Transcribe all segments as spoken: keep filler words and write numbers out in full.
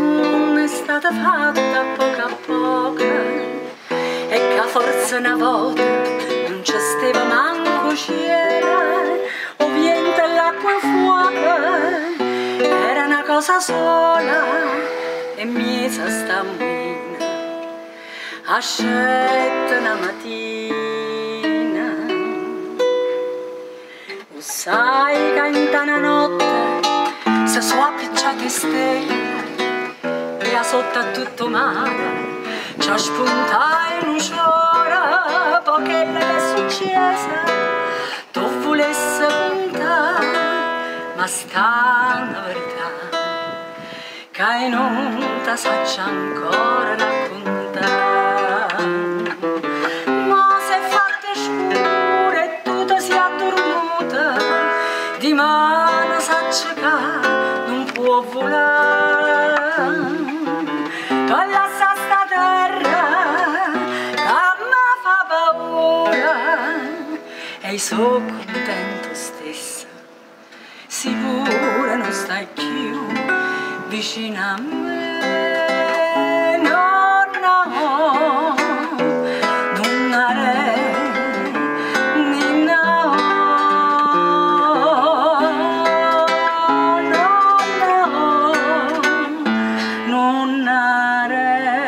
mondo è stata fatta a poco a poco e che forse una volta non ci stava manco cielo o vento e l'acqua fuoco, era una cosa sola e miesa stammina a sette una mattina. O sai che in tana notte se sono appicciate stelle e a sotto a tutto mare c'è spunta in un'ora pochella che è successa tu volesse puntare, ma sta una verità che non ti saccia ancora raccontare. Ma se fatte scure e tu ti sei addormuta di mano saccia che non può volare. Tolla sta terra che mi fa paura e sono contento stessa, sicura non stai più vicino a me. No, no, non are, ni no, no, no, non are.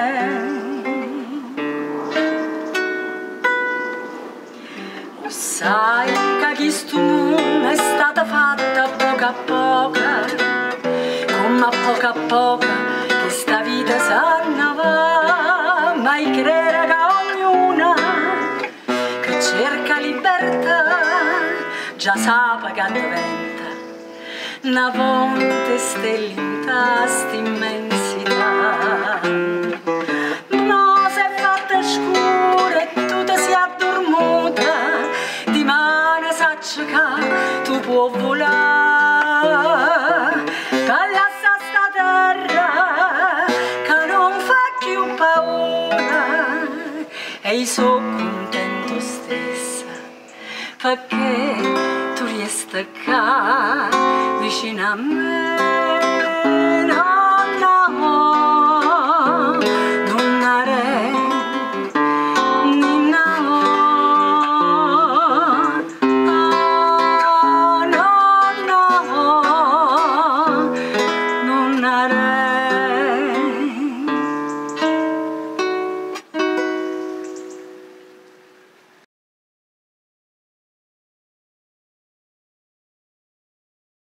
Sai che questo mondo è stata fatta a poco a poco, come a poco a poco che sta vita s'annava, mai credere che ognuna che cerca libertà già sa che diventa una volta stella in tasta immensità. No, se è fatta scura e tu ti sei addormuta di mano saccia che tu puoi volare, che lascia sta terra che non fa più paura e io sono contento stessa perché tu riesci qua vicino a me. No.